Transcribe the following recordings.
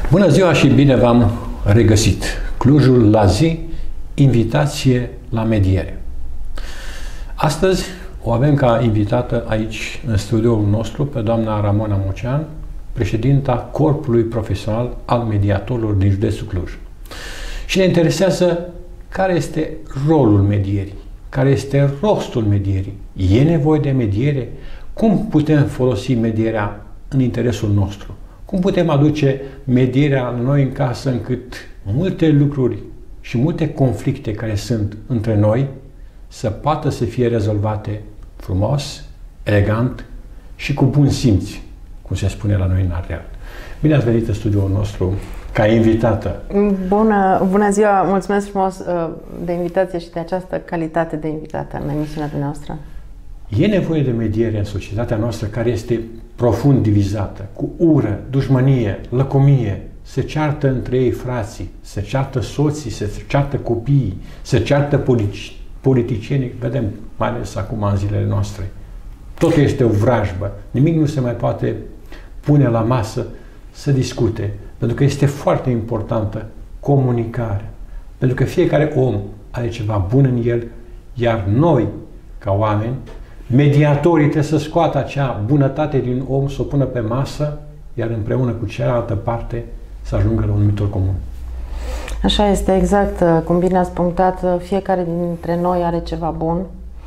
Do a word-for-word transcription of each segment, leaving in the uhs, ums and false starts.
Bună ziua și bine v-am regăsit! Clujul la zi, invitație la mediere. Astăzi o avem ca invitată aici, în studioul nostru, pe doamna Ramona Mocean, președinta Corpului Profesional al Mediatorilor din județul Cluj. Și ne interesează care este rolul medierii, care este rostul medierii. E nevoie de mediere? Cum putem folosi medierea în interesul nostru? Cum putem aduce medierea la noi în casă încât multe lucruri și multe conflicte care sunt între noi să poată să fie rezolvate frumos, elegant și cu bun simț, cum se spune la noi în Ardeal. Bine ați venit în studioul nostru ca invitată. Bună, bună ziua! Mulțumesc frumos de invitație și de această calitate de invitată în emisiunea dumneavoastră. E nevoie de mediere în societatea noastră care este profund divizată, cu ură, dușmănie, lăcomie, se ceartă între ei frații, se ceartă soții, se ceartă copiii, se ceartă politici, politicienii, vedem mai ales acum în zilele noastre. Totul este o vrajbă, nimic nu se mai poate pune la masă să discute, pentru că este foarte importantă comunicarea, pentru că fiecare om are ceva bun în el, iar noi, ca oameni, mediatorii trebuie să scoată acea bunătate din om, să o pună pe masă, iar împreună cu cealaltă parte să ajungă la un numitor comun. Așa este, exact. Cum bine ați punctat, fiecare dintre noi are ceva bun,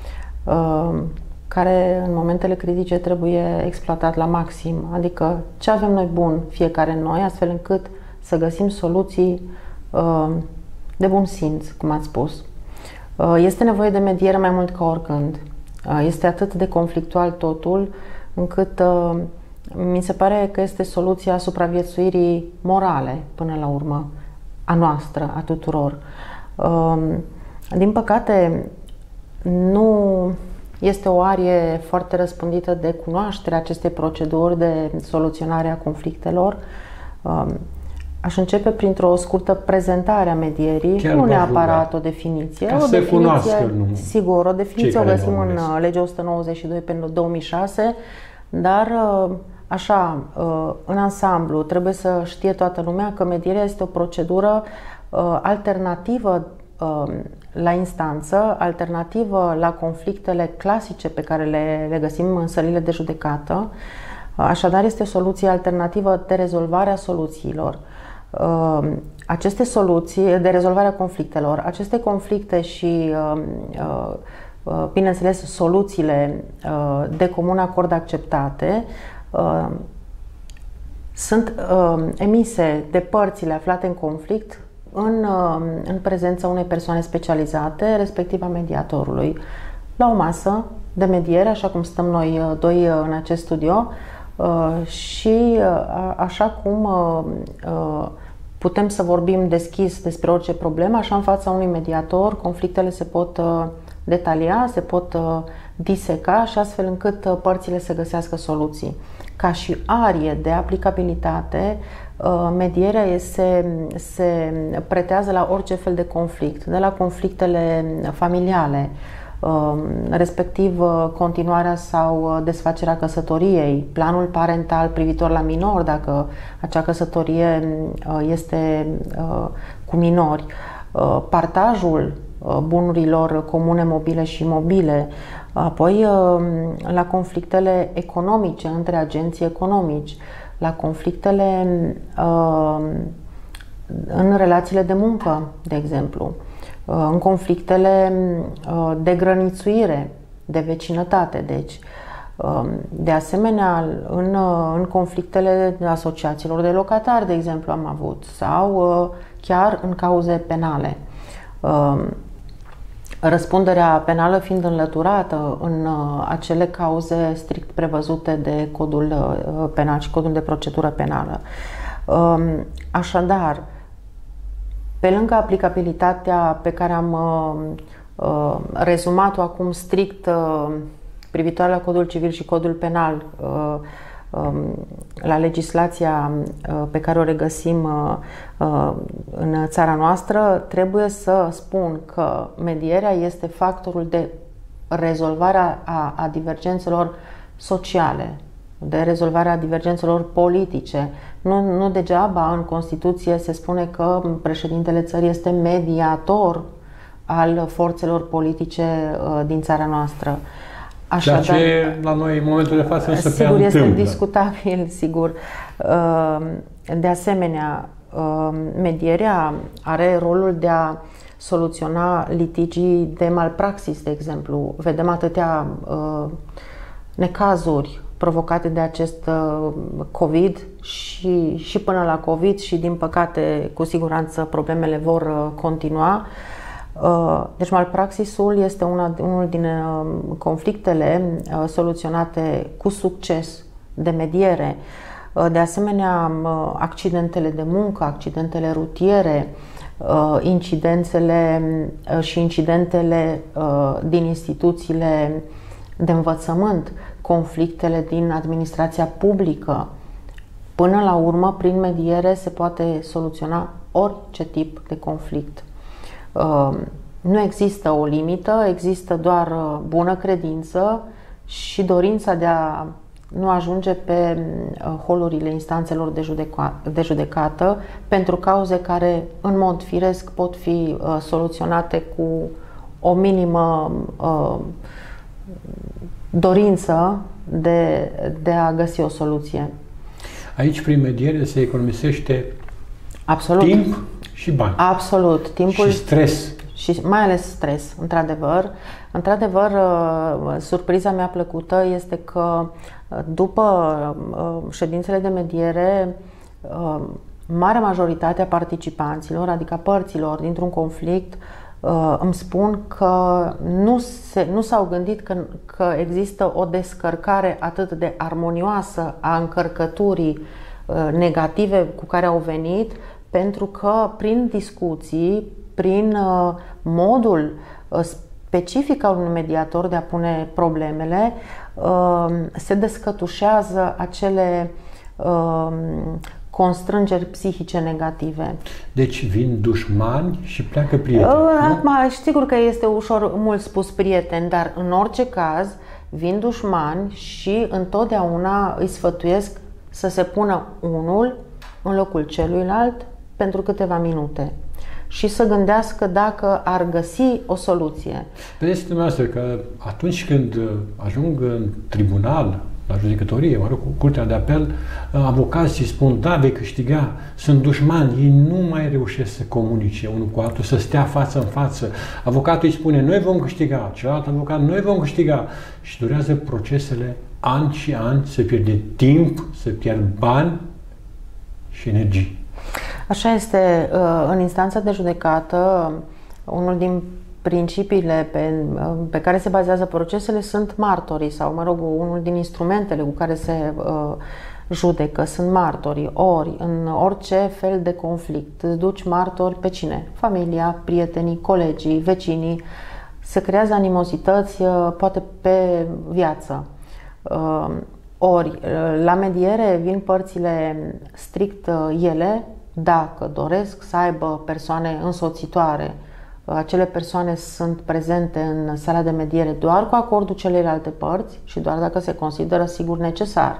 care în momentele critice trebuie exploatat la maxim. Adică ce avem noi bun fiecare în noi, astfel încât să găsim soluții de bun simț, cum ați spus. Este nevoie de mediere mai mult ca oricând. Este atât de conflictual totul, încât uh, mi se pare că este soluția supraviețuirii morale, până la urmă, a noastră, a tuturor. Uh, din păcate, nu este o arie foarte răspândită de cunoaștere acestei proceduri de soluționare a conflictelor. Uh, Aș începe printr-o scurtă prezentare a medierii, Chiar nu neapărat o definiție. Ca o să definiție, cunoască, nu, sigur, o definiție o găsim în legea o sută nouăzeci și doi pe două mii șase, dar așa, în ansamblu, trebuie să știe toată lumea că medierea este o procedură alternativă la instanță, alternativă la conflictele clasice pe care le, le găsim în sălile de judecată. Așadar, este o soluție alternativă de rezolvare a soluțiilor. Aceste soluții de rezolvare a conflictelor, aceste conflicte și, bineînțeles, soluțiile de comun acord acceptate sunt emise de părțile aflate în conflict în, în prezența unei persoane specializate, respectiv a mediatorului, la o masă de mediere, așa cum stăm noi doi în acest studio. Și așa cum putem să vorbim deschis despre orice problemă, așa în fața unui mediator conflictele se pot detalia, se pot diseca și astfel încât părțile să găsească soluții. Ca și arie de aplicabilitate, medierea se, se pretează la orice fel de conflict, de la conflictele familiale, respectiv continuarea sau desfacerea căsătoriei, planul parental privitor la minori, dacă acea căsătorie este cu minori, partajul bunurilor comune mobile și imobile, apoi la conflictele economice între agenții economici, la conflictele în relațiile de muncă, de exemplu, în conflictele de grănițuire, de vecinătate, deci. De asemenea, în, în conflictele asociațiilor de locatari, de exemplu, am avut, sau chiar în cauze penale. Răspunderea penală fiind înlăturată în acele cauze strict prevăzute de codul penal și codul de procedură penală. Așadar, pe lângă aplicabilitatea pe care am uh, rezumat-o acum strict uh, privitoare la codul civil și codul penal, uh, uh, la legislația uh, pe care o regăsim uh, uh, în țara noastră, trebuie să spun că medierea este factorul de rezolvare a, a divergențelor sociale, de rezolvarea divergențelor politice, Nu, nu degeaba în Constituție se spune că președintele țării este mediator al forțelor politice din țara noastră. Așadar, ceea ce la noi în momentul de față însă prea sigur, este întâmplă. discutabil, sigur. De asemenea, medierea are rolul de a soluționa litigii de malpraxis, de exemplu. Vedem atâtea necazuri provocate de acest COVID și, și până la COVID și, din păcate, cu siguranță problemele vor continua. Deci malpraxisul este una, unul din conflictele soluționate cu succes de mediere. De asemenea, accidentele de muncă, accidentele rutiere, incidențele și incidentele din instituțiile de învățământ, conflictele din administrația publică. Până la urmă, prin mediere se poate soluționa orice tip de conflict. Nu există o limită, există doar bună credință și dorința de a nu ajunge pe holurile instanțelor de, judeca, de judecată pentru cauze care, în mod firesc, pot fi soluționate cu o minimă uh, dorință de, de a găsi o soluție. Aici, prin mediere, se economisește Absolut. timp și bani. Absolut. Timpul și stres. Și mai ales stres, într-adevăr. Într-adevăr, surpriza mea plăcută este că după ședințele de mediere, marea majoritate a participanților, adică a părților dintr-un conflict, îmi spun că nu, se, nu s-au gândit că, că există o descărcare atât de armonioasă a încărcăturii negative cu care au venit, pentru că prin discuții, prin modul specific al unui mediator de a pune problemele, se descătușează acele constrângeri psihice negative. Deci vin dușmani și pleacă prieteni. Acum, sigur că este ușor mult spus prieteni, dar în orice caz vin dușmani și întotdeauna îi sfătuiesc să se pună unul în locul celuilalt pentru câteva minute și să gândească dacă ar găsi o soluție. Vedeți dumneavoastră că atunci când ajung în tribunal, la judecătorie, mă rog, cu curtea de apel, avocații spun, da, vei câștiga, sunt dușmani, ei nu mai reușesc să comunice unul cu altul, să stea față în față. Avocatul îi spune, noi vom câștiga, celălalt avocat, noi vom câștiga. Și durează procesele ani și ani, se pierde timp, se pierd bani și energii. Așa este. În instanța de judecată, unul din principiile pe, pe care se bazează procesele sunt martorii sau, mă rog, unul din instrumentele cu care se uh, judecă sunt martorii. Ori, în orice fel de conflict, îți duci martori pe cine? Familia, prietenii, colegii, vecinii. Se creează animozități, uh, poate pe viață. Uh, ori, la mediere vin părțile strict uh, ele, dacă doresc să aibă persoane însoțitoare. Acele persoane sunt prezente în sala de mediere doar cu acordul celelalte părți și doar dacă se consideră sigur necesar.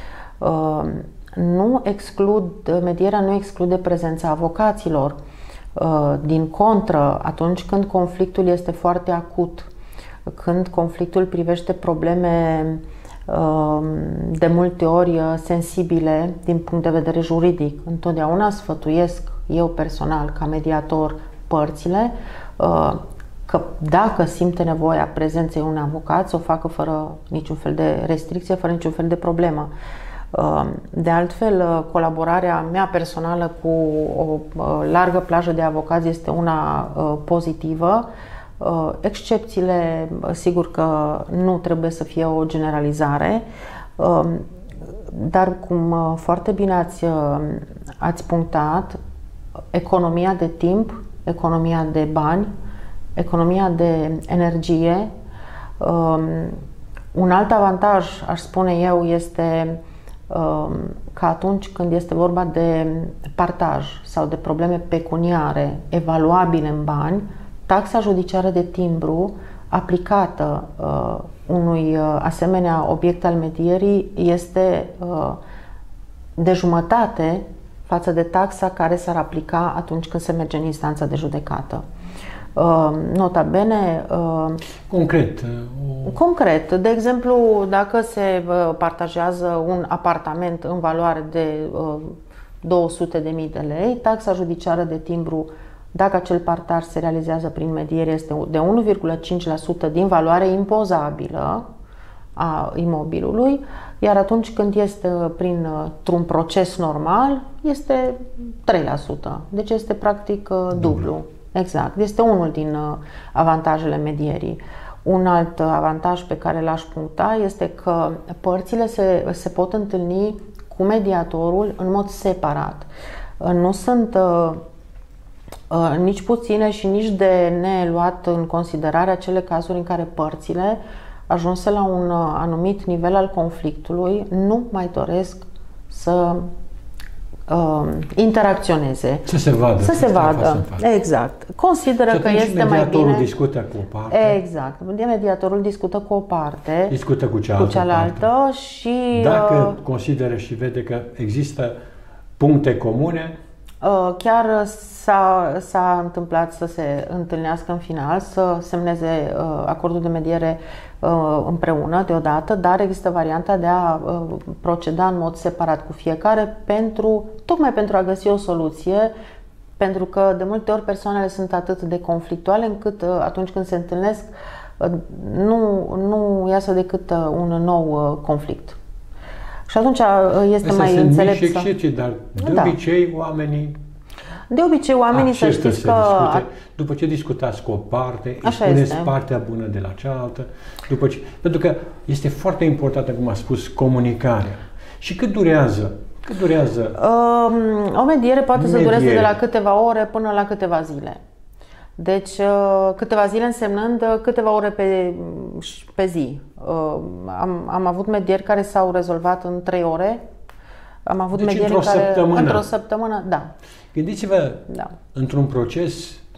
Nu exclud, medierea nu exclude prezența avocaților. Din contră, atunci când conflictul este foarte acut, când conflictul privește probleme de multe ori sensibile din punct de vedere juridic, întotdeauna sfătuiesc eu personal ca mediator părțile că dacă simte nevoia prezenței unui avocat, să o facă fără niciun fel de restricție, fără niciun fel de problemă. De altfel, colaborarea mea personală cu o largă plajă de avocați este una pozitivă. Excepțiile, sigur că nu trebuie să fie o generalizare, dar cum foarte bine ați, ați punctat, economia de timp, economia de bani, economia de energie. Un alt avantaj, aș spune eu, este că atunci când este vorba de partaj sau de probleme pecuniare evaluabile în bani, taxa judiciară de timbru aplicată unui asemenea obiect al medierii este de jumătate față de taxa care s-ar aplica atunci când se merge în instanța de judecată. Nota bene... Concret. O... Concret. De exemplu, dacă se partajează un apartament în valoare de două sute de mii de lei, taxa judiciară de timbru, dacă acel partaj se realizează prin mediere, este de unu virgulă cinci la sută din valoarea impozabilă a imobilului, iar atunci când este printr-un proces normal, este trei la sută. Deci este practic dublu. Exact. Este unul din avantajele medierii. Un alt avantaj pe care l-aș puncta este că părțile se, se pot întâlni cu mediatorul în mod separat. Nu sunt uh, uh, nici puține și nici de neluat în considerare acele cazuri în care părțile, ajunse la un anumit nivel al conflictului, nu mai doresc să uh, interacționeze. Să se vadă. Să se vadă. Exact. Consideră că este mai bine. Mediatorul discută cu o parte. Exact. Mediatorul discută cu o parte. Discută cu cealaltă, cu cealaltă parte. Și dacă uh, consideră și vede că există puncte comune, uh, chiar s-a, s-a întâmplat să se întâlnească în final, să semneze uh, acordul de mediere uh, împreună deodată, dar există varianta de a uh, proceda în mod separat cu fiecare, pentru, tocmai pentru a găsi o soluție, pentru că de multe ori persoanele sunt atât de conflictuale încât uh, atunci când se întâlnesc uh, nu, nu iasă decât uh, un nou uh, conflict. Și atunci uh, este Astea mai sunt înțelept mici să... excepții, dar de da. obicei oamenii De obicei oamenii să știți să că... discute. După ce discutați cu o parte, îi spuneți partea bună de la cealaltă. După ce... Pentru că este foarte importantă, cum a spus, comunicarea. Și cât durează? Cât durează? Um, o mediere poate mediere. să dureze de la câteva ore până la câteva zile. Deci câteva zile însemnând câteva ore pe, pe zi. Am, am avut medieri care s-au rezolvat în trei ore. Am avut deci medieri într-o care... săptămână. Într-o săptămână, da. Gândiți-vă, da. într-un proces,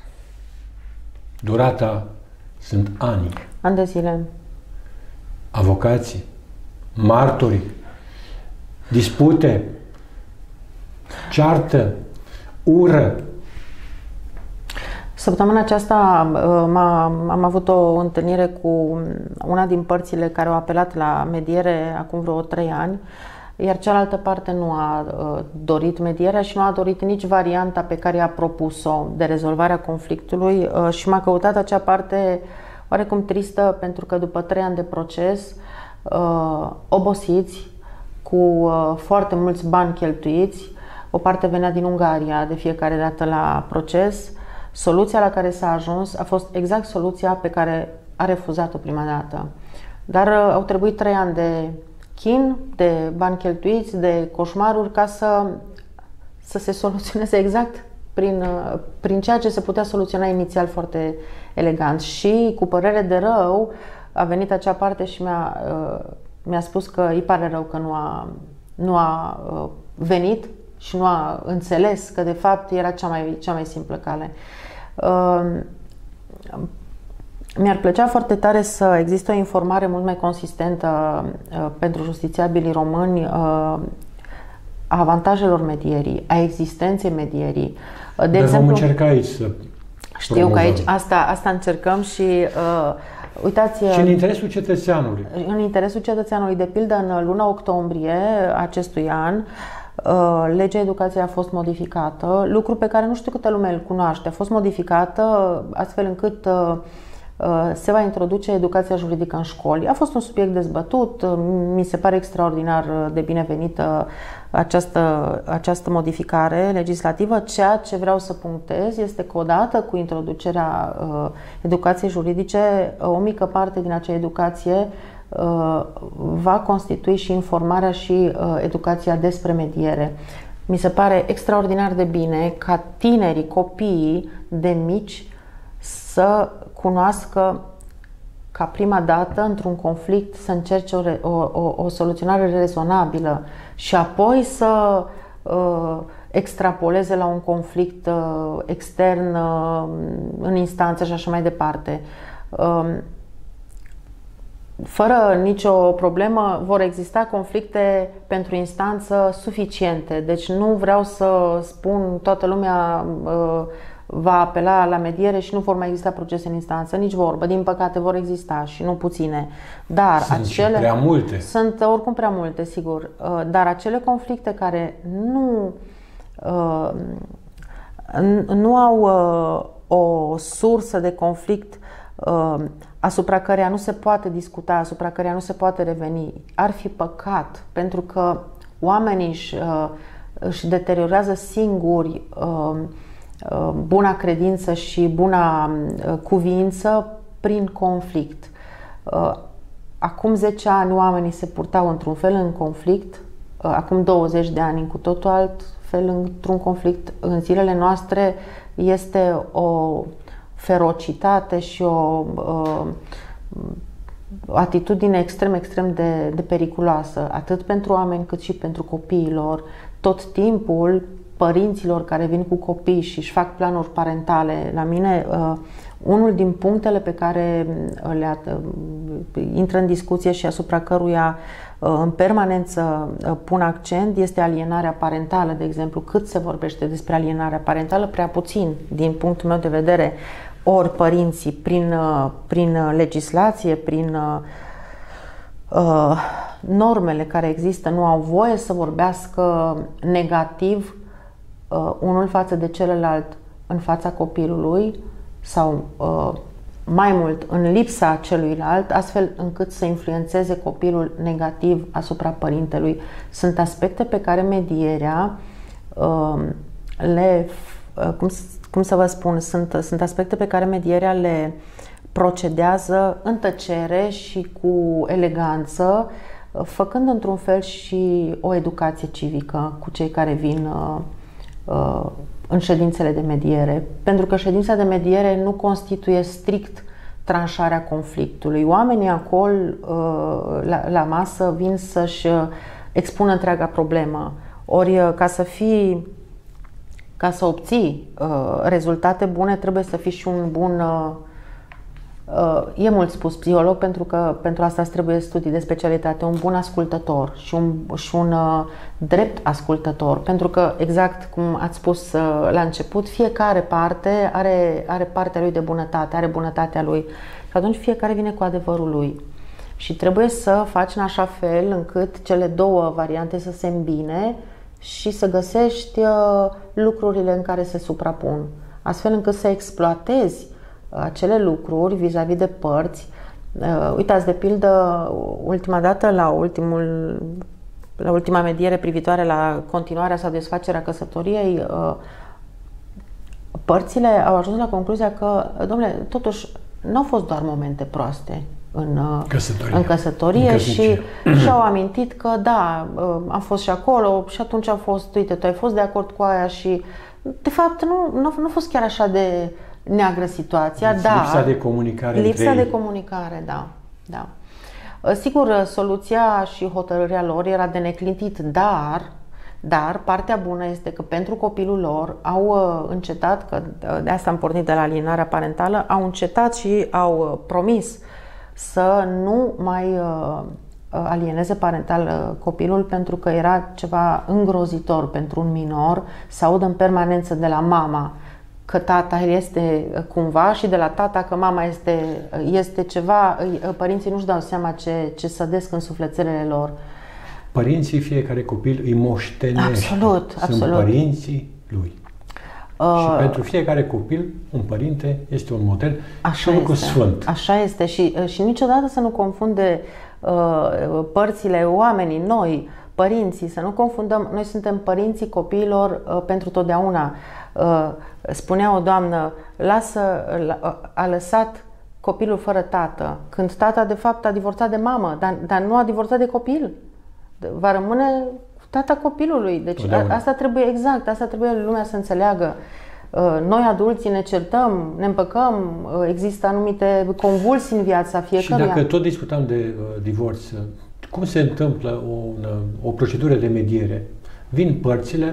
durata sunt ani. Ani de zile. Avocații, martori, dispute, ceartă, ură. Săptămâna aceasta am avut o întâlnire cu una din părțile care au apelat la mediere acum vreo trei ani, iar cealaltă parte nu a dorit medierea și nu a dorit nici varianta pe care i-a propus-o de rezolvarea conflictului și m-a căutat acea parte oarecum tristă, pentru că după trei ani de proces, obosiți, cu foarte mulți bani cheltuiți, o parte venea din Ungaria de fiecare dată la proces, soluția la care s-a ajuns a fost exact soluția pe care a refuzat-o prima dată. Dar au trebuit trei ani de chin, de bani cheltuiți, de coșmaruri ca să, să se soluționeze exact prin, prin ceea ce se putea soluționa inițial foarte elegant. Și cu părere de rău a venit acea parte și mi-a, mi-a spus că îi pare rău că nu a, nu a venit și nu a înțeles că de fapt era cea mai, cea mai simplă cale. Mi-ar plăcea foarte tare să existe o informare mult mai consistentă uh, pentru justițiabilii români uh, a avantajelor medierii, a existenței medierii. Uh, de Dar exemplu, vom încerca aici să Știu promovăm. că aici asta, asta încercăm și uh, uitați... Și în interesul cetățeanului. În interesul cetățeanului, de pildă, în luna octombrie acestui an, uh, legea educației a fost modificată, lucru pe care nu știu câtă lume îl cunoaște. A fost modificată astfel încât uh, se va introduce educația juridică în școli. A fost un subiect dezbătut, mi se pare extraordinar de binevenită această, această modificare legislativă. Ceea ce vreau să punctez este că odată cu introducerea educației juridice, o mică parte din acea educație va constitui și informarea și educația despre mediere. Mi se pare extraordinar de bine ca tinerii, copiii de mici să cunoască ca prima dată într-un conflict să încerce o, o, o soluționare rezonabilă și apoi să uh, extrapoleze la un conflict uh, extern uh, în instanță și așa mai departe. Uh, fără nicio problemă vor exista conflicte pentru instanță suficiente. Deci nu vreau să spun toată lumea va apela la mediere și nu vor mai exista procese în instanță, nici vorbă. Din păcate vor exista și nu puține. Dar sunt acele prea multe. Sunt oricum prea multe, sigur. Dar acele conflicte care nu nu au o sursă de conflict asupra căreia nu se poate discuta, asupra căreia nu se poate reveni, ar fi păcat, pentru că oamenii își, își deteriorează singuri buna credință și buna cuviință prin conflict. Acum zece ani oamenii se purtau într-un fel în conflict, acum douăzeci de ani în cu totul alt fel într-un conflict. În zilele noastre este o ferocitate și o, o atitudine extrem, extrem de, de periculoasă, atât pentru oameni cât și pentru copiilor. Tot timpul părinților care vin cu copii și își fac planuri parentale, la mine uh, unul din punctele pe care le uh, intră în discuție și asupra căruia uh, în permanență uh, pun accent este alienarea parentală, de exemplu. Cât se vorbește despre alienarea parentală? Prea puțin, din punctul meu de vedere. Ori părinții, prin, uh, prin legislație, prin uh, normele care există, nu au voie să vorbească negativ uh, unul față de celălalt în fața copilului sau uh, mai mult în lipsa celuilalt, astfel încât să influențeze copilul negativ asupra părintelui. Sunt aspecte pe care medierea uh, le, uh, cum, cum să vă spun, sunt, sunt aspecte pe care medierea le procedează în tăcere și cu eleganță, făcând într-un fel și o educație civică cu cei care vin uh, uh, în ședințele de mediere, pentru că ședința de mediere nu constituie strict tranșarea conflictului. Oamenii acolo uh, la, la masă vin să-și expună întreaga problemă. Ori ca să fii, ca să obții uh, rezultate bune, trebuie să fii și un bun uh, E mult spus psiholog, pentru că pentru asta îți trebuie studii de specialitate, un bun ascultător și un, și un uh, drept ascultător, pentru că, exact cum ați spus uh, la început, fiecare parte are, are partea lui de bunătate, are bunătatea lui și atunci fiecare vine cu adevărul lui și trebuie să faci în așa fel încât cele două variante să se îmbine și să găsești uh, lucrurile în care se suprapun, astfel încât să exploatezi acele lucruri vis-a-vis de părți. Uh, uitați, de pildă, ultima dată, la, ultimul, la ultima mediere privitoare la continuarea sau desfacerea căsătoriei, uh, părțile au ajuns la concluzia că, domnule, totuși, nu au fost doar momente proaste în căsătorie, în căsătorie în și și-au amintit că, da, uh, am fost și acolo și atunci au fost, uite, tu ai fost de acord cu aia și, de fapt, nu, nu, nu a fost chiar așa de neagră situația, deci, dar lipsa de comunicare lipsa între de comunicare, da, da. Sigur, soluția și hotărârea lor era de neclintit, dar dar partea bună este că pentru copilul lor au încetat, că de asta am pornit de la alienarea parentală, au încetat și au promis să nu mai alieneze parental copilul, pentru că era ceva îngrozitor pentru un minor să audă în permanență de la mama că tata este cumva și de la tata că mama este, este ceva. Părinții nu-și dau seama ce, ce sădesc în sufletelele lor. Părinții, fiecare copil îi moștenește. Absolut, Sunt absolut. părinții lui. Uh, și pentru fiecare copil, un părinte este un model și un lucru sfânt. Așa este și, și niciodată să nu confunde uh, părțile, oamenii, noi, părinții, să nu confundăm. Noi suntem părinții copiilor uh, pentru totdeauna. Uh, spunea o doamnă, lasă, a lăsat copilul fără tată, când tata de fapt a divorțat de mamă, dar, dar nu a divorțat de copil. Va rămâne tata copilului. Deci a, asta trebuie, exact, asta trebuie lumea să înțeleagă. Uh, noi adulții ne certăm, ne împăcăm, uh, există anumite convulsii în viața fiecăruia. Și dacă tot discutam de uh, divorț, cum se întâmplă o, o procedură de mediere? Vin părțile,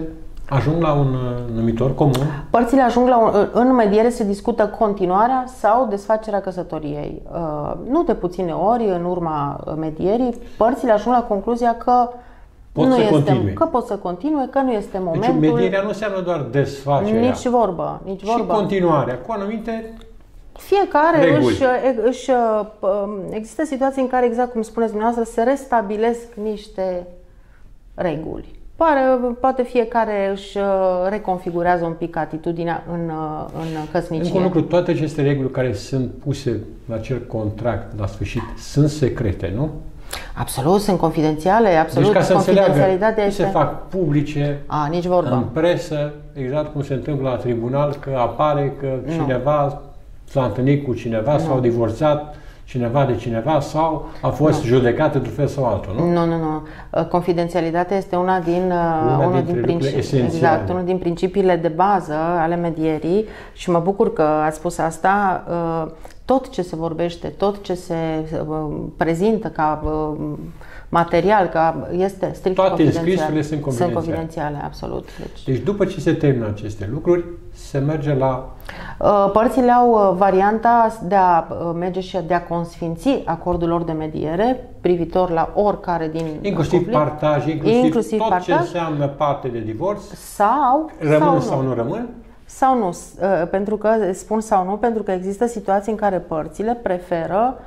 Ajung la un numitor comun? Părțile ajung la un, în mediere se discută continuarea sau desfacerea căsătoriei. Nu de puține ori, în urma medierii, părțile ajung la concluzia că pot nu să este, continue. că pot să continue, că nu este momentul. Deci medierea nu înseamnă doar desfacerea. Nici vorbă, nici vorbă. Și continuarea, cu anumite Fiecare reguli. își, își... Există situații în care, exact cum spuneți dumneavoastră, se restabilesc niște reguli. Pare, poate fiecare își reconfigurează un pic atitudinea în, în căsnicie. Încă un lucru, toate aceste reguli care sunt puse la acel contract la sfârșit sunt secrete, nu? Absolut, sunt confidențiale, absolut. Deci ca să Confidențialitatea este... se fac publice, A, nici vorba. în presă, exact cum se întâmplă la tribunal, că apare că cineva s-a întâlnit cu cineva nu. sau a divorțat cineva de cineva sau a fost nu. judecat într-un fel sau altul, nu? Nu, nu, nu. Confidențialitatea este una din, una unul din, principi, exact, unul din principiile de bază ale medierii și mă bucur că ați spus asta. Tot ce se vorbește, tot ce se prezintă ca material, ca este strict toate confidențial. Toate înscrisurile sunt confidențiale. Sunt confidențiale, absolut. Deci... deci după ce se termină aceste lucruri, se merge la... Părțile au varianta de a merge și de a consfinți acordul lor de mediere privitor la oricare din inclusiv conflict. partaj, inclusiv, inclusiv tot partaj, ce înseamnă parte de divorț, sau, rămân sau, sau nu. nu rămân? Sau nu, pentru că, spun sau nu, pentru că există situații în care părțile preferă,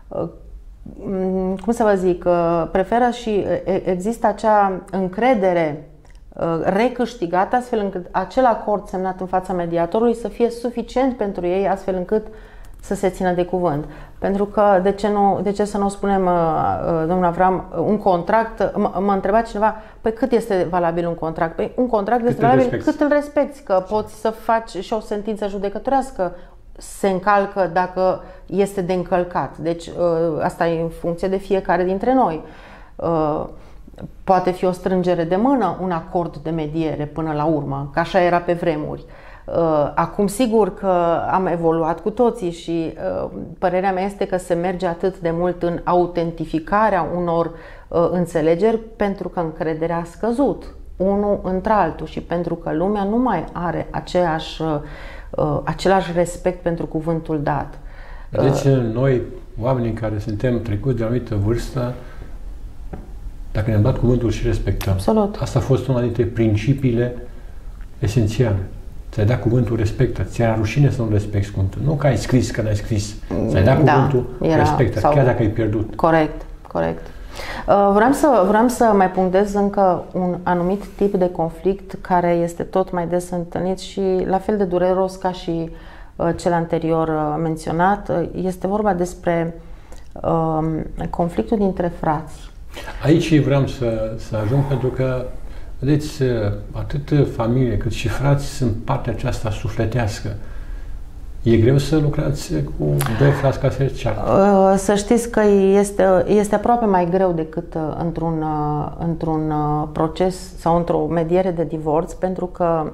cum să vă zic, preferă și există acea încredere recâștigată astfel încât acel acord semnat în fața mediatorului să fie suficient pentru ei astfel încât să se țină de cuvânt. Pentru că, de ce, nu, de ce să nu spunem, domnul Avram, un contract, mă întreba cineva, păi cât este valabil un contract? Păi un contract este valabil cât îl respecti, că poți să faci și o sentință judecătorească se încalcă dacă este de încălcat. Deci asta e în funcție de fiecare dintre noi. Poate fi o strângere de mână, un acord de mediere până la urmă, că așa era pe vremuri. Acum sigur că am evoluat cu toții și părerea mea este că se merge atât de mult în autentificarea unor înțelegeri pentru că încrederea a scăzut unul într-altul și pentru că lumea nu mai are aceeași, același respect pentru cuvântul dat. Deci noi, oamenii care suntem trecuți de o anumită vârstă, dacă ne-am dat cuvântul și respectăm. Absolut. Asta a fost una dintre principiile esențiale. Ți-ai dat cuvântul, respectă. Ți-era rușine să nu respecti cuvântul. Nu că ai scris, că n-ai scris. Ți-ai dat cuvântul, da, respectă, sau... chiar dacă ai pierdut. Corect, corect. Vreau să, vreau să mai punctez încă un anumit tip de conflict care este tot mai des întâlnit și la fel de dureros ca și cel anterior menționat. Este vorba despre um, conflictul dintre frați. Aici vreau să, să ajung pentru că, vedeți, atât familie cât și frați sunt partea aceasta sufletească. E greu să lucrați cu doi frați ca să ceartă? Să știți că este, este aproape mai greu decât într-un, într-un proces sau într-o mediere de divorț, pentru că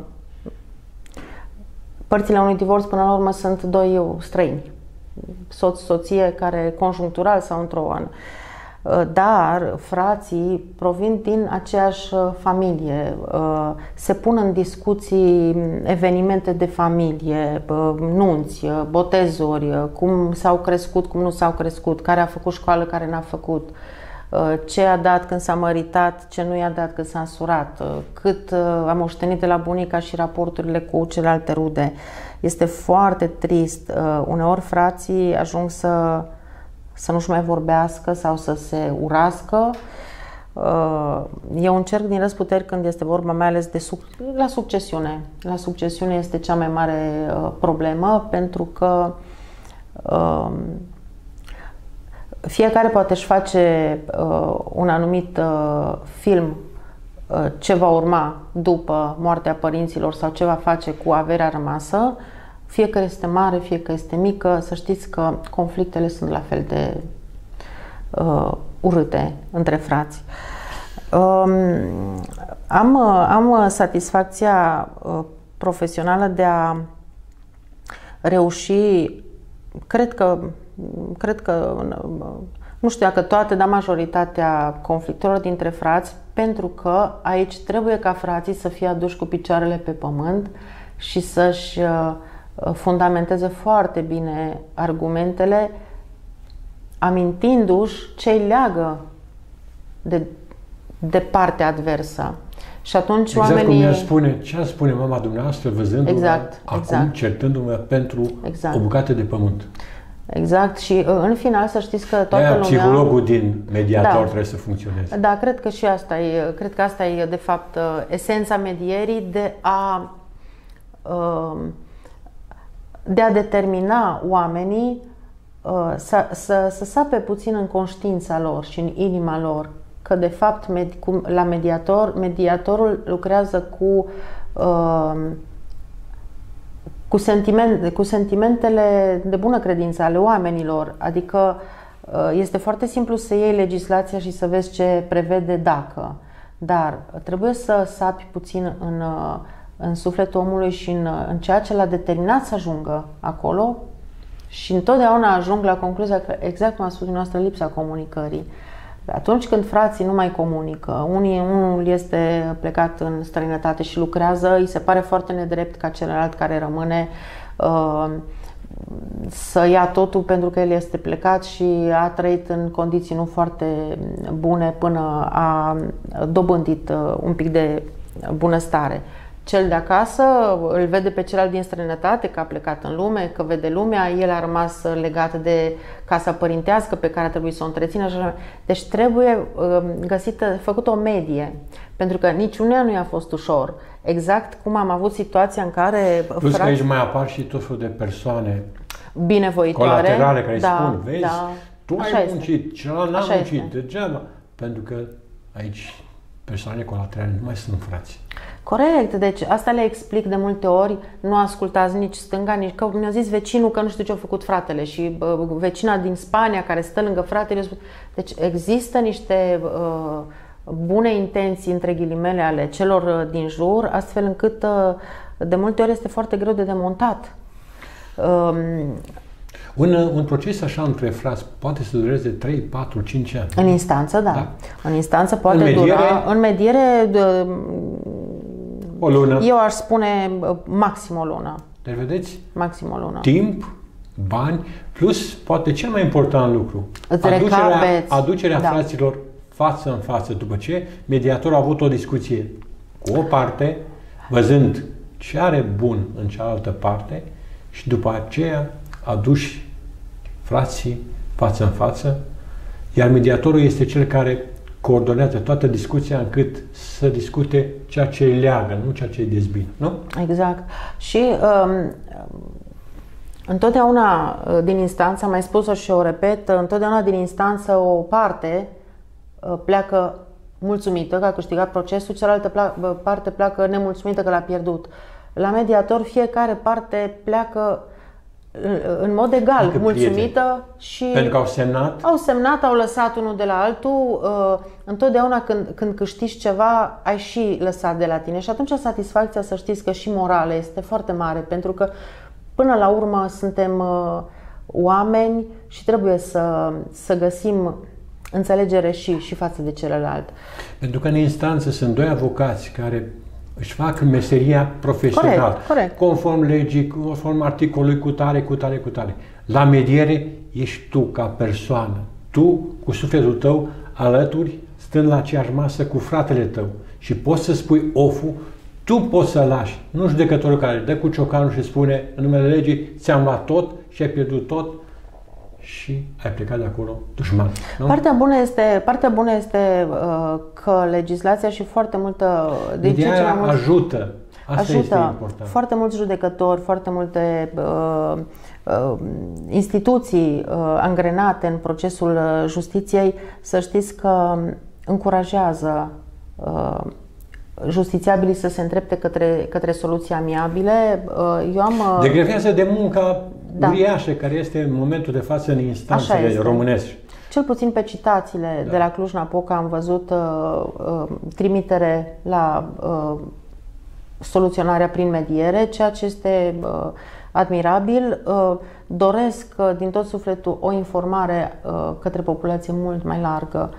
părțile unui divorț până la urmă sunt doi străini, soț, soție, care conjunctural sau într-o an. Dar frații provin din aceeași familie, se pun în discuții evenimente de familie, nunți, botezuri, cum s-au crescut, cum nu s-au crescut, care a făcut școală, care n-a făcut, ce a dat când s-a măritat, ce nu i-a dat când s-a însurat, cât a moștenit de la bunica și raporturile cu celelalte rude. Este foarte trist. Uneori frații ajung să să nu-și mai vorbească sau să se urască. E un cerc din răzputeri când este vorba mai ales de suc la succesiune. La succesiune este cea mai mare problemă pentru că fiecare poate își face un anumit film ce va urma după moartea părinților sau ce va face cu averea rămasă. Fie că este mare, fie că este mică, să știți că conflictele sunt la fel de uh, urâte între frați. Um, am, am satisfacția uh, profesională de a reuși, cred că, cred că nu știu dacă toate, dar majoritatea conflictelor dintre frați, pentru că aici trebuie ca frații să fie aduși cu picioarele pe pământ și să-și fundamenteze foarte bine argumentele, amintindu-și ce îi leagă de, de partea adversă. Și atunci exact oamenii... cum mi-ar spune, ce ar spune mama dumneavoastră văzându-mă exact, acum, exact. certându-mă pentru exact. o bucată de pământ. Exact. Și în final să știți că toată De-aia lumea... psihologul din mediator da. trebuie să funcționeze. Da, cred că și asta e, cred că asta e de fapt esența medierii, de a de a determina oamenii să, să, să sape puțin în conștiința lor și în inima lor că de fapt la mediator, mediatorul lucrează cu cu, sentiment, cu sentimentele de bună credință ale oamenilor, adică este foarte simplu să iei legislația și să vezi ce prevede dacă, dar trebuie să sapi puțin în, în sufletul omului și în, în ceea ce l-a determinat să ajungă acolo și întotdeauna ajung la concluzia că, exact cum a spus dumneavoastră, lipsa comunicării. Atunci când frații nu mai comunică, unii, unul este plecat în străinătate și lucrează, îi se pare foarte nedrept ca celălalt care rămâne uh, să ia totul pentru că el este plecat și a trăit în condiții nu foarte bune până a dobândit un pic de bunăstare. Cel de acasă îl vede pe celălalt din străinătate că a plecat în lume, că vede lumea, el a rămas legat de casa părintească pe care trebuie să o întrețină. Deci trebuie găsită, făcută o medie, pentru că niciunea nu i-a fost ușor. Exact cum am avut situația în care... Plus că aici mai apar și tot felul de persoane binevoitoare, colaterale care da, spun, vezi, da, tu ai muncit, celălalt n-a muncit, degeaba. Pentru că aici persoane colaterale nu mai sunt frați. Corect, deci asta le explic de multe ori, nu ascultați nici stânga, nici că mi-a zis vecinul că nu știu ce a făcut fratele și uh, vecina din Spania care stă lângă fratele. Deci există niște uh, bune intenții, între ghilimele, ale celor din jur, astfel încât uh, de multe ori este foarte greu de demontat. Uh, Un, un proces așa între frați poate să dureze trei, patru, cinci ani. În instanță, da. da. În instanță poate în mediere, dura... În mediere... De, o lună. Eu aș spune maxim o lună. Deci vedeți? Maxim o lună. Timp, bani, plus poate cel mai important lucru. Îți aducerea, recapeți. aducerea da. fraților față în față. După ce mediatorul a avut o discuție cu o parte, văzând ce are bun în cealaltă parte și după aceea aduși frații față în față, iar mediatorul este cel care coordonează toată discuția încât să discute ceea ce îi leagă, nu ceea ce îi dezbină, nu? Exact. Și um, întotdeauna din instanță, am mai spus-o și o repet, întotdeauna din instanță o parte pleacă mulțumită că a câștigat procesul, cealaltă parte pleacă nemulțumită că l-a pierdut. La mediator fiecare parte pleacă în mod egal, adică mulțumită prieten. Și pentru că au semnat. Au semnat, au lăsat unul de la altul. Întotdeauna când, când câștigi ceva, ai și lăsat de la tine. Și atunci satisfacția, să știți că și morală este foarte mare, pentru că până la urmă suntem oameni și trebuie să, să găsim înțelegere și, și față de celălalt. Pentru că în instanță sunt doi avocați care își fac meseria profesional, corect, corect. conform legii, conform articolului cu tare, cu tare, cu tare. La mediere ești tu ca persoană, tu cu sufletul tău alături, stând la aceeași masă cu fratele tău și poți să spui oful, tu poți să lași, nu judecătorul care dă cu ciocanul și spune în numele legii, ți-am luat tot și ai pierdut tot și ai plecat de acolo dușman. Nu? Partea bună este, partea bună este uh, că legislația și foarte multă... De ce ce mulți, ajută. Asta ajută este important. Foarte mulți judecători, foarte multe uh, uh, instituții uh, angrenate în procesul justiției, să știți că încurajează uh, justițiabilii să se îndrepte către, către soluții amiabile. Eu am... Degrefează de munca da. uriașă care este în momentul de față în instanțele românești. Cel puțin pe citațiile da. de la Cluj-Napoca am văzut uh, uh, trimitere la uh, soluționarea prin mediere, ceea ce este uh, admirabil. Doresc din tot sufletul o informare către populație mult mai largă.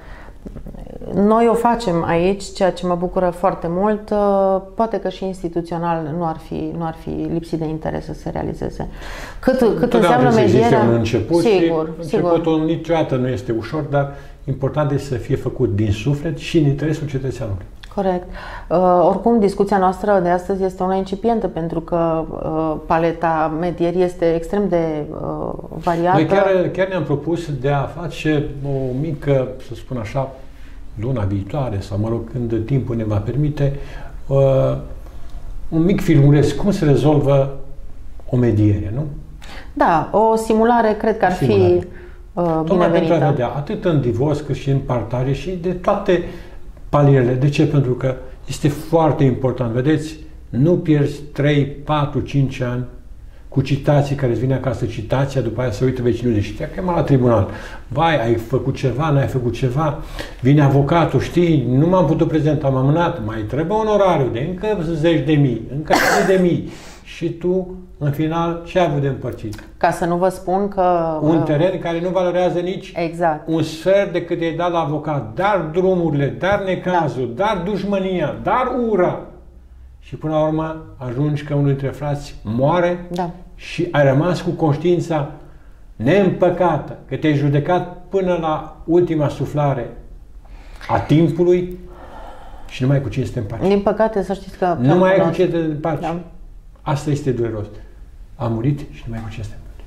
Noi o facem aici, ceea ce mă bucură foarte mult. Poate că și instituțional nu ar fi, nu ar fi lipsit de interes să se realizeze. Cât, cât înseamnă medierea... un început sigur, și sigur. începutul niciodată nu este ușor, dar important este să fie făcut din suflet și în interesul cetățeanului. Corect. Uh, oricum, discuția noastră de astăzi este una incipientă, pentru că uh, paleta medierii este extrem de uh, variată. Noi chiar, chiar ne-am propus de a face o mică, să spun așa, luna viitoare, sau mă rog, când timpul ne va permite, uh, un mic filmuleț. Cum se rezolvă o mediere, nu? Da, o simulare cred că ar simulare. fi uh, binevenită. Pentru a vedea, atât în divorț cât și în partajare și de toate palierele. De ce? Pentru că este foarte important. Vedeți, nu pierzi trei, patru, cinci ani cu citații care îți vine acasă, citația, după aia se uită vecinul și te-a chemat la tribunal. Vai, ai făcut ceva, n-ai făcut ceva, vine avocatul, știi, nu m-am putut prezenta, m-am amânat, mai trebuie onorariu de încă zeci de mii, încă zece de mii. Și tu, în final, ce ai avut de împărțit? Ca să nu vă spun că... Un teren care nu valorează nici exact. un sfert de cât i-ai dat la avocat, dar drumurile, dar necazul, da. dar dușmânia, dar ura. Și până la urmă ajungi că unul dintre frați moare, da. Și ai rămas cu conștiința neîmpăcată, că te-ai judecat până la ultima suflare a timpului și nu mai ai cu cine să te împaci. Din păcate, să știți că... Nu mai ai cu cine să te împaci. Da. Asta este dureros. A murit și nu mai ai cu cine să te împaci.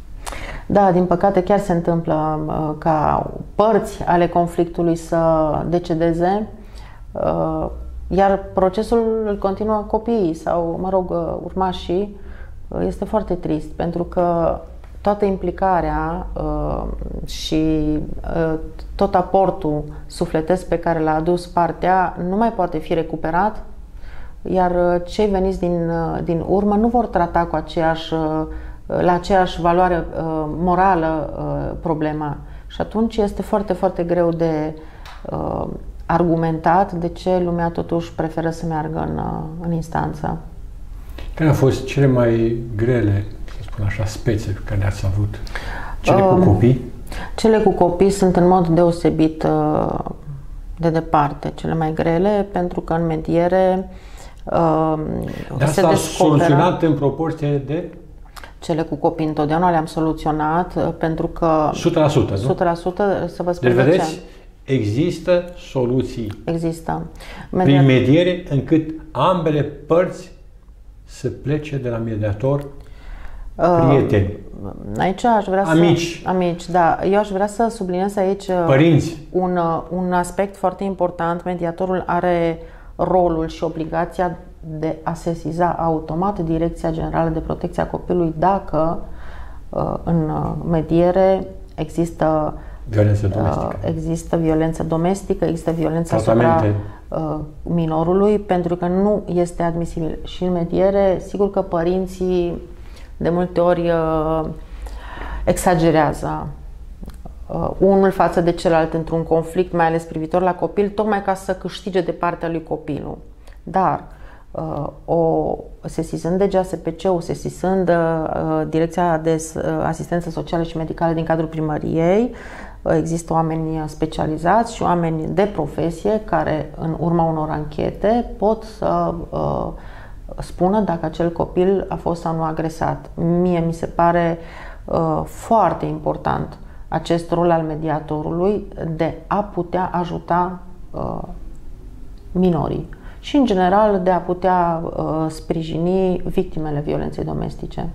Da, din păcate chiar se întâmplă uh, ca părți ale conflictului să decedeze, uh, iar procesul îl continuă copiii sau, mă rog, uh, urmașii. Uh, este foarte trist, pentru că toată implicarea uh, și uh, tot aportul sufletesc pe care l-a adus partea nu mai poate fi recuperat, iar uh, cei veniți din, uh, din urmă nu vor trata cu aceeași uh, la aceeași valoare uh, morală uh, problema. Și atunci este foarte, foarte greu de uh, argumentat de ce lumea totuși preferă să meargă în, uh, în instanță. Care au fost cele mai grele, să spun așa, spețe pe care le-ați avut? Cele uh, cu copii? Cele cu copii sunt în mod deosebit uh, de departe cele mai grele, pentru că în mediere uh, de se asta descoperă... soluționat în proporție de... Cele cu copii întotdeauna le-am soluționat, pentru că... o sută la sută, nu? o sută la sută, să vă spun deci, de vedeți, ce. există soluții Există. Media... prin mediere încât ambele părți să plece de la mediator uh, prieteni. Aici aș vrea amici. să... Amici, da. Eu aș vrea să subliniez aici părinți. Un, un aspect foarte important. Mediatorul are rolul și obligația de a sesiza automat Direcția Generală de Protecție a Copilului dacă în mediere există violență domestică, există violență domestică, există violență asupra minorului, pentru că nu este admisibil. Și în mediere, sigur că părinții de multe ori exagerează unul față de celălalt într-un conflict, mai ales privitor la copil, tocmai ca să câștige de partea lui copilul. Dar o sesizând de G A S P C-ul, sesizând Direcția de Asistență Socială și Medicală din cadrul primăriei, există oameni specializați și oameni de profesie care, în urma unor anchete, pot să spună dacă acel copil a fost sau nu agresat. Mie mi se pare foarte important acest rol al mediatorului de a putea ajuta minorii și, în general, de a putea uh, sprijini victimele violenței domestice.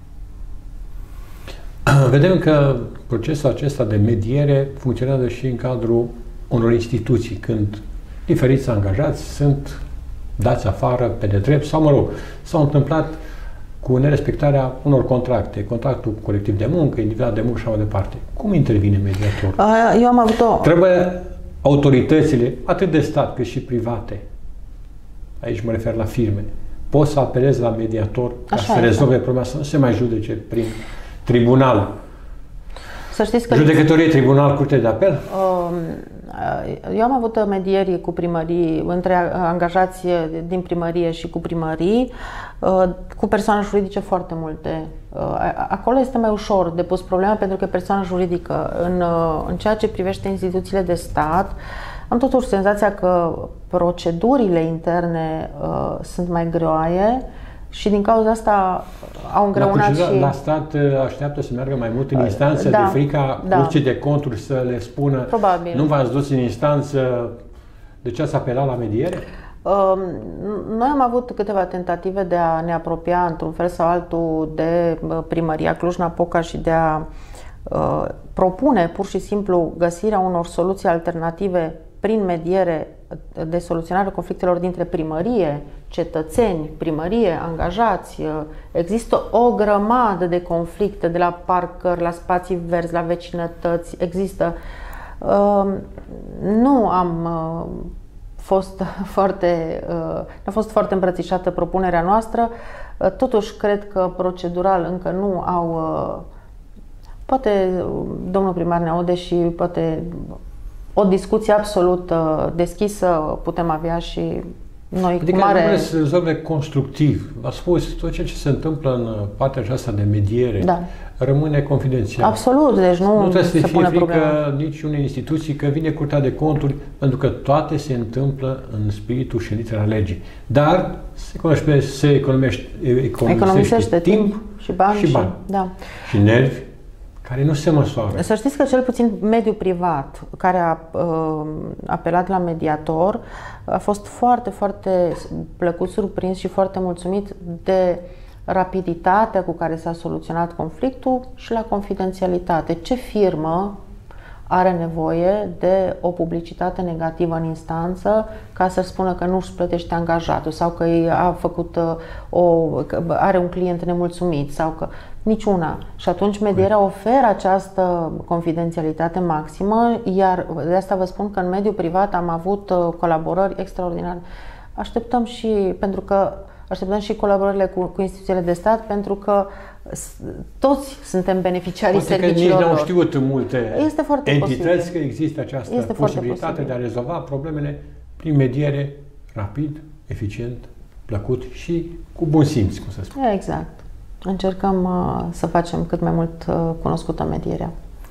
Vedem că procesul acesta de mediere funcționează și în cadrul unor instituții, când diferiți angajați sunt dați afară pe nedrept sau, mă rog, s-au întâmplat cu nerespectarea unor contracte, contractul colectiv de muncă, individual de muncă și așa mai departe. Cum intervine mediatorul? Eu am avut o... Trebuie autoritățile, atât de stat cât și private, aici mă refer la firme, pot să apeleze la mediator ca să rezolve problema, să nu se mai judece prin tribunal. Să știți că... Judecătorie, tribunal, curte de apel? Eu am avut medieri cu primării, între angajați din primărie și cu primării, cu persoane juridice foarte multe. Acolo este mai ușor de pus problema pentru că e persoană juridică. În, în ceea ce privește instituțiile de stat, am totuși senzația că procedurile interne uh, sunt mai greoaie și din cauza asta au îngreunat la și... La stat așteaptă să meargă mai mult în instanță, da, de frica da. Curții de Conturi să le spună probabil. Nu v-ați dus în instanță, de ce ați apelat la mediere? Uh, noi am avut câteva tentative de a ne apropia într-un fel sau altul de primăria Cluj-Napoca și de a uh, propune pur și simplu găsirea unor soluții alternative prin mediere de soluționare conflictelor dintre primărie, cetățeni, primărie, angajați. Există o grămadă de conflicte de la parcări, la spații verzi, la vecinătăți. Există. Nu am fost foarte, a fost foarte îmbrățișată propunerea noastră. Totuși, cred că procedural încă nu au... Poate domnul primar ne aude și poate... O discuție absolut deschisă putem avea și noi adică cu mare... Adică să rezolve constructiv. A spus, tot ceea ce se întâmplă în partea aceasta de mediere da. rămâne confidențial. Absolut, deci nu, nu trebuie să se fie pune frică problema. niciunei instituții că vine Curtea de Conturi, pentru că toate se întâmplă în spiritul și litera legii. Dar se, cunoște, se economisește, economisește timp, timp și bani și, bani. Și, da. și nervi, care nu se măsoară. Să știți că cel puțin mediul privat care a uh, apelat la mediator a fost foarte, foarte plăcut surprins și foarte mulțumit de rapiditatea cu care s-a soluționat conflictul și la confidențialitate. Ce firmă are nevoie de o publicitate negativă în instanță ca să spună că nu își plătește angajatul sau că a făcut o, că are un client nemulțumit sau că niciuna. Și atunci medierea oferă această confidențialitate maximă, iar de asta vă spun că în mediul privat am avut colaborări extraordinare. Așteptăm și pentru că așteptăm și colaborările cu, cu instituțiile de stat pentru că toți suntem beneficiarii poate serviciilor că nici lor. n-au știut multe este foarte entități posibil. că există această este posibilitate de a rezolva problemele prin mediere rapid, eficient, plăcut și cu bun simț, cum să spun. Exact. Încercăm uh, să facem cât mai mult uh, cunoscută medierea.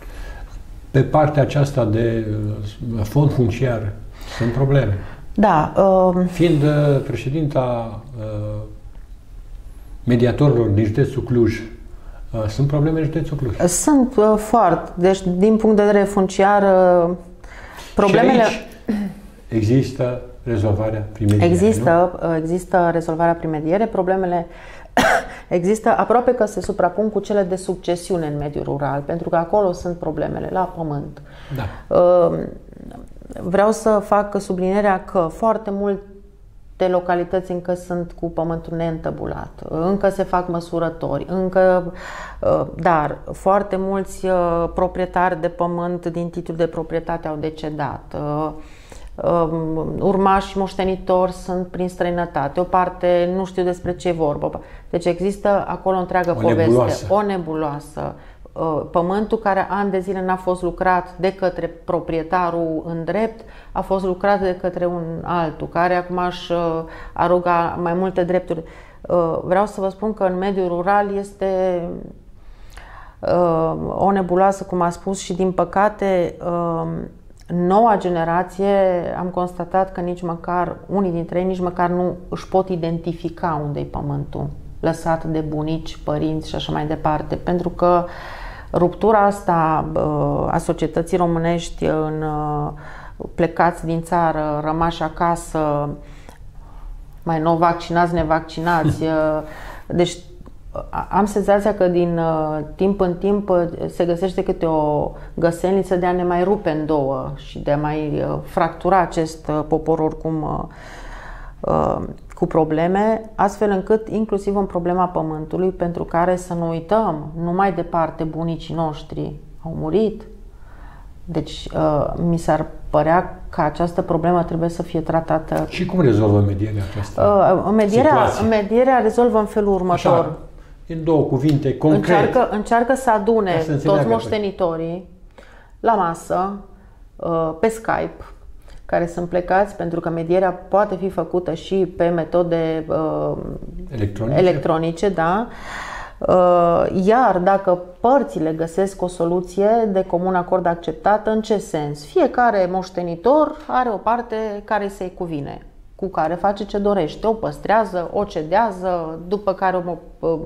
Pe partea aceasta de uh, fond funciar sunt probleme. Da. Uh... Fiind uh, președinta uh, mediatorilor din județul Cluj, uh, sunt probleme în județul Cluj? Sunt uh, foarte. Deci, din punct de vedere funciar, uh, problemele... Și aici există rezolvarea prin mediere, Există, nu? există rezolvarea prin mediere. Problemele există, aproape că se suprapun cu cele de succesiune în mediul rural, pentru că acolo sunt problemele, la pământ. Da. Uh, Vreau să fac sublinierea că foarte multe localități încă sunt cu pământul neîntăbulat, încă se fac măsurători, încă, dar foarte mulți proprietari de pământ din titlu de proprietate au decedat. Urmași moștenitori sunt prin străinătate, o parte nu știu despre ce e vorba. Deci există acolo o întreagă o poveste, nebuloasă. o nebuloasă. Pământul care ani de zile n-a fost lucrat de către proprietarul în drept, a fost lucrat de către un altul, care acum își aruga mai multe drepturi. Vreau să vă spun că în mediul rural este o nebuloasă, cum a spus, și din păcate noua generație am constatat că nici măcar, unii dintre ei nici măcar nu își pot identifica unde-i pământul lăsat de bunici, părinți și așa mai departe, pentru că ruptura asta a societății românești în plecați din țară, rămași acasă, mai nou vaccinați, nevaccinați, deci am senzația că din timp în timp se găsește câte o găselniță de a ne mai rupe în două și de a mai fractura acest popor oricum cu probleme, astfel încât inclusiv în problema pământului, pentru care, să nu uităm, nu mai departe bunicii noștri au murit. Deci mi s-ar părea că această problemă trebuie să fie tratată. Și cum rezolvă medierea aceasta? Medierea, medierea rezolvă în felul următor. Așa, în două cuvinte concrete. Încearcă, încearcă să adune să toți moștenitorii la masă, pe Skype, care sunt plecați, pentru că medierea poate fi făcută și pe metode electronice, electronice da. Iar dacă părțile găsesc o soluție de comun acord acceptată, în ce sens? Fiecare moștenitor are o parte care se cuvine, cu care face ce dorește, o păstrează, o cedează, după care o,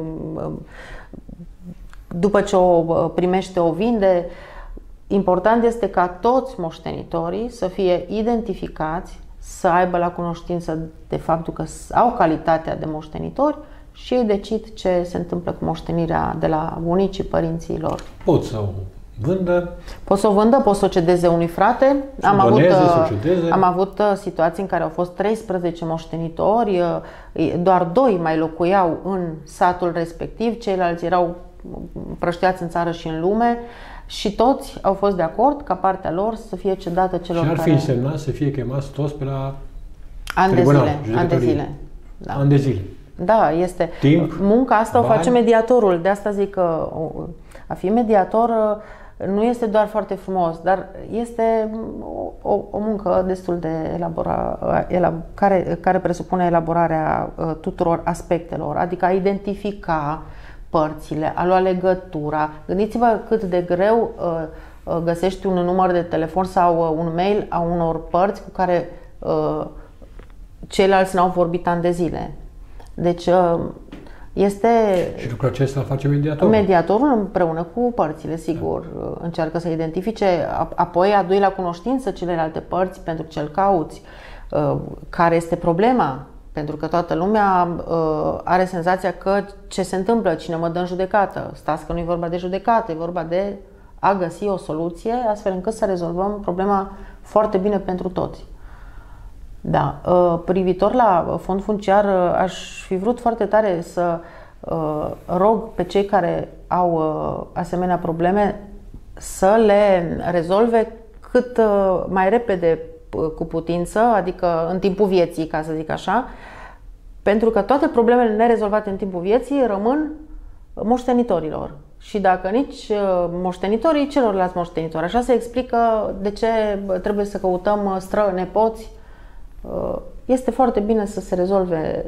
după ce o primește, o vinde. Important este ca toți moștenitorii să fie identificați, să aibă la cunoștință de faptul că au calitatea de moștenitori și ei decid ce se întâmplă cu moștenirea de la bunicii, părinții lor. Pot să o vândă. Pot să o vândă, pot să o cedeze unui frate. Am doneze, avut, am avut situații în care au fost treisprezece moștenitori, doar doi mai locuiau în satul respectiv, ceilalți erau împrăștiați în țară și în lume. Și toți au fost de acord ca partea lor să fie cedată celor care... Și ar fi însemnat să fie chemați toți pe la ani de zile. Ani de zile. Da. Ani de zile. Da, este. Timp, munca asta bani. O face mediatorul. De asta zic că a fi mediator nu este doar foarte frumos, dar este o, o, o muncă destul de elaborată, care, care presupune elaborarea tuturor aspectelor, adică a identifica părțile, a lua legătura. Gândiți-vă cât de greu uh, găsești un număr de telefon sau uh, un mail a unor părți cu care uh, ceilalți n-au vorbit ani de zile. Deci uh, este... Și lucrul acesta îl face mediatorul. Mediatorul împreună cu părțile, sigur. Da. Încearcă să identifice, apoi adui la cunoștință celelalte părți pentru ce îl cauți. Uh, care este problema? Pentru că toată lumea uh, are senzația că ce se întâmplă, cine mă dă în judecată. Stați că nu e vorba de judecată, e vorba de a găsi o soluție astfel încât să rezolvăm problema foarte bine pentru toți. Da. Uh, privitor la fond funciar, uh, aș fi vrut foarte tare să uh, rog pe cei care au uh, asemenea probleme să le rezolve cât uh, mai repede cu putință, adică în timpul vieții, ca să zic așa, pentru că toate problemele nerezolvate în timpul vieții rămân moștenitorilor. Și dacă nici moștenitorii, celorlalți moștenitori. Așa se explică de ce trebuie să căutăm stră, nepoți. Este foarte bine să se rezolve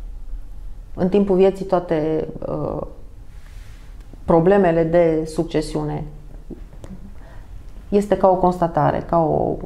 în timpul vieții toate problemele de succesiune. Este ca o constatare, ca o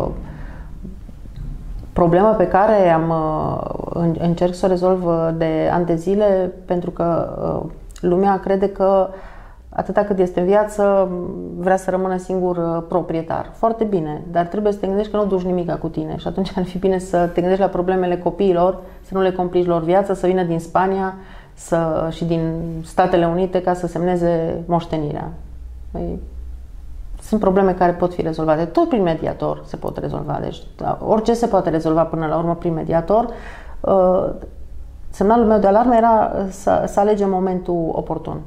problemă pe care am, încerc să o rezolv de ani de zile, pentru că lumea crede că atâta cât este în viață vrea să rămână singur proprietar. Foarte bine, dar trebuie să te gândești că nu duci nimica cu tine și atunci ar fi bine să te gândești la problemele copiilor, să nu le complici lor viața, să vină din Spania să, și din Statele Unite ca să semneze moștenirea. Păi, sunt probleme care pot fi rezolvate. Tot prin mediator se pot rezolva. Deci orice se poate rezolva până la urmă prin mediator. Semnalul meu de alarmă era să, să alegem momentul oportun.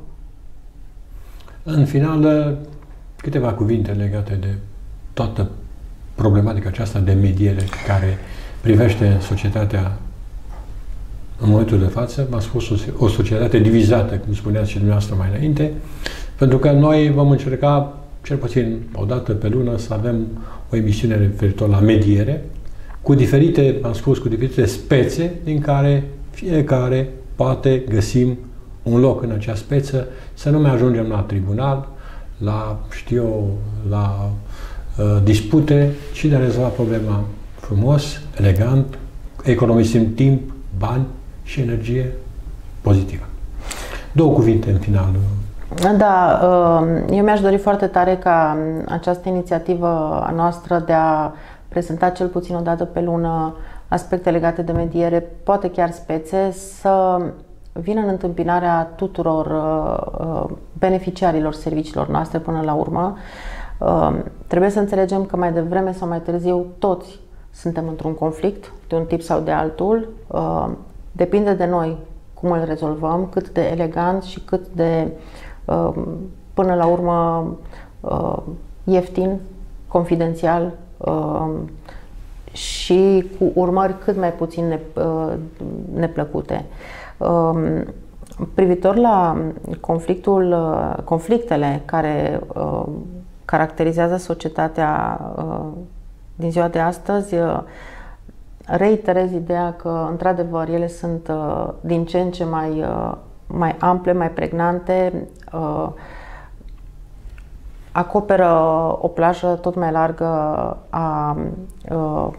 În final, câteva cuvinte legate de toată problematica aceasta de mediere care privește societatea în momentul de față. V-am spus, o societate divizată, cum spuneați și dumneavoastră mai înainte, pentru că noi vom încerca cel puțin o dată pe lună să avem o emisiune referitor la mediere, cu diferite, am spus, cu diferite spețe din care fiecare poate găsim un loc în acea speță, să nu mai ajungem la tribunal, la, știu eu, la uh, dispute, ci de a rezolva problema frumos, elegant, economisim timp, bani și energie pozitivă. Două cuvinte în final. Da, eu mi-aș dori foarte tare ca această inițiativă a noastră de a prezenta cel puțin o dată pe lună aspecte legate de mediere, poate chiar spețe, să vină în întâmpinarea tuturor beneficiarilor serviciilor noastre până la urmă. Trebuie să înțelegem că mai devreme sau mai târziu toți suntem într-un conflict de un tip sau de altul. Depinde de noi cum îl rezolvăm, cât de elegant și cât de până la urmă ieftin, confidențial și cu urmări cât mai puțin neplăcute. Privitor la conflictul, conflictele care uh, caracterizează societatea uh, din ziua de astăzi, uh, reiterez ideea că, într-adevăr, ele sunt uh, din ce în ce mai, uh, mai ample, mai pregnante, uh, acoperă o plajă tot mai largă a uh,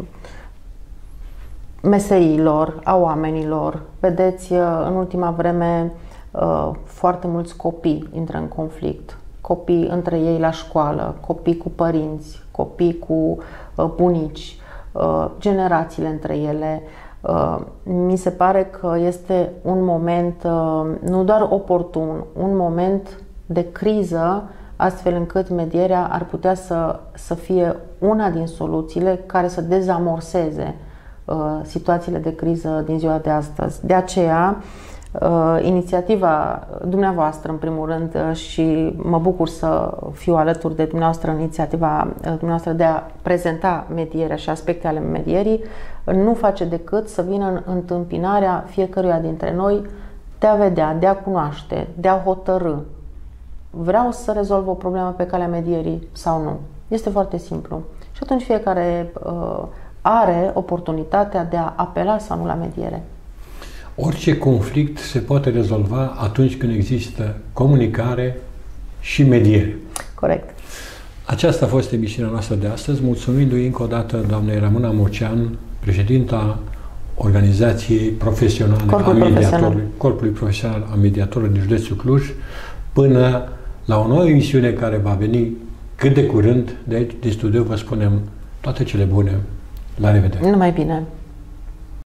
meseriilor, a oamenilor. Vedeți, în ultima vreme, foarte mulți copii intră în conflict. Copii între ei la școală, copii cu părinți, copii cu bunici, generațiile între ele. Mi se pare că este un moment nu doar oportun, un moment de criză, astfel încât medierea ar putea să, să fie una din soluțiile care să dezamorseze situațiile de criză din ziua de astăzi. De aceea, inițiativa dumneavoastră, în primul rând, și mă bucur să fiu alături de dumneavoastră în inițiativa dumneavoastră de a prezenta medierea și aspecte ale medierii, nu face decât să vină în întâmpinarea fiecăruia dintre noi de a vedea, de a cunoaște, de a hotărî. Vreau să rezolv o problemă pe calea medierii sau nu? Este foarte simplu. Și atunci fiecare uh, are oportunitatea de a apela sau nu la mediere. Orice conflict se poate rezolva atunci când există comunicare și mediere. Corect. Aceasta a fost emisiunea noastră de astăzi. Mulțumindu-i încă o dată doamnei Ramona Mocean, președinta Organizației Profesionale Corpul a Mediatorului, Corpului Profesional a Mediatorului din județul Cluj, până la o nouă emisiune care va veni cât de curând. De aici, din studio, vă spunem toate cele bune. La revedere! Numai bine!